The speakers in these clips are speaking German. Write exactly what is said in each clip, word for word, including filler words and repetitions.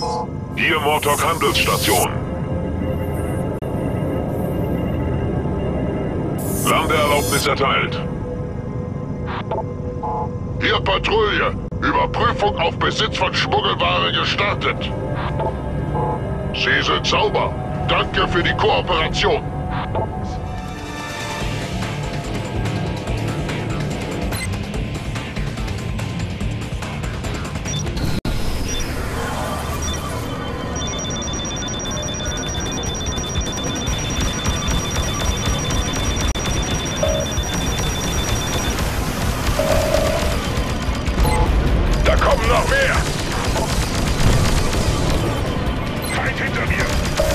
Hier Mortok Handelsstation. Landeerlaubnis erteilt. Hier Patrouille. Überprüfung auf Besitz von Schmuggelware gestartet. Sie sind sauber. Danke für die Kooperation. Da kommen noch mehr! Feind hinter mir!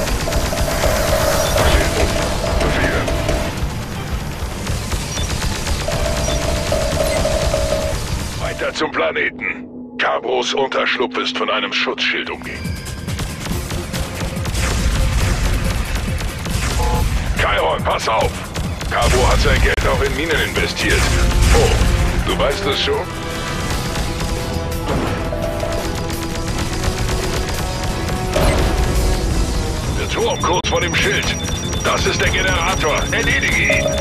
Weiter zum Planeten. Cabros Unterschlupf ist von einem Schutzschild umgeben. Chiron, pass auf! Cabro hat sein Geld auch in Minen investiert. Oh, du weißt es schon? Der Turm kurz vor dem Schild. Das ist der Generator. Erledige ihn!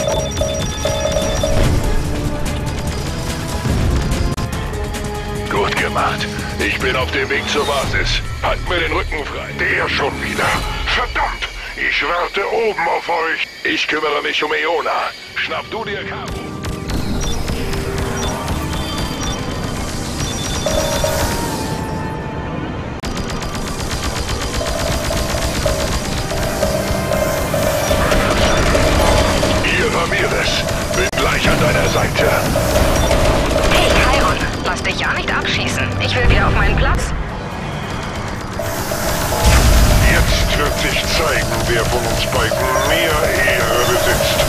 Gut gemacht. Ich bin auf dem Weg zur Basis. Halt mir den Rücken frei. Der schon wieder. Verdammt! Ich warte oben auf euch. Ich kümmere mich um Eona. Schnapp du dir Cabo. Hier Ramirez. Bin gleich an deiner Seite. Hey, Chiron. Lass dich ja nicht abschießen. Ich will wieder auf meinen Platz. Jetzt wird sich zeigen, wer von uns beiden mehr Ehre besitzt.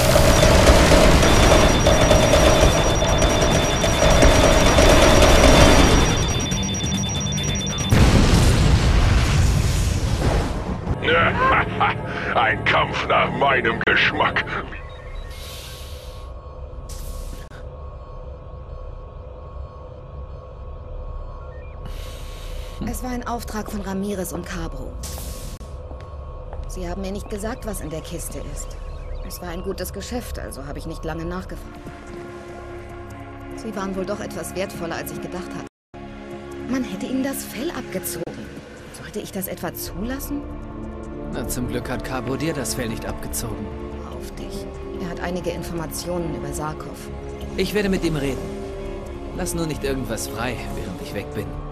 Ein Kampf nach meinem Geschmack. Es war ein Auftrag von Ramirez und Cabro. Sie haben mir nicht gesagt, was in der Kiste ist. Es war ein gutes Geschäft, also habe ich nicht lange nachgefragt. Sie waren wohl doch etwas wertvoller, als ich gedacht hatte. Man hätte ihnen das Fell abgezogen. Sollte ich das etwa zulassen? Na, zum Glück hat Cabro dir das Fell nicht abgezogen. Auf dich. Er hat einige Informationen über Sarkov. Ich werde mit ihm reden. Lass nur nicht irgendwas frei, während ich weg bin.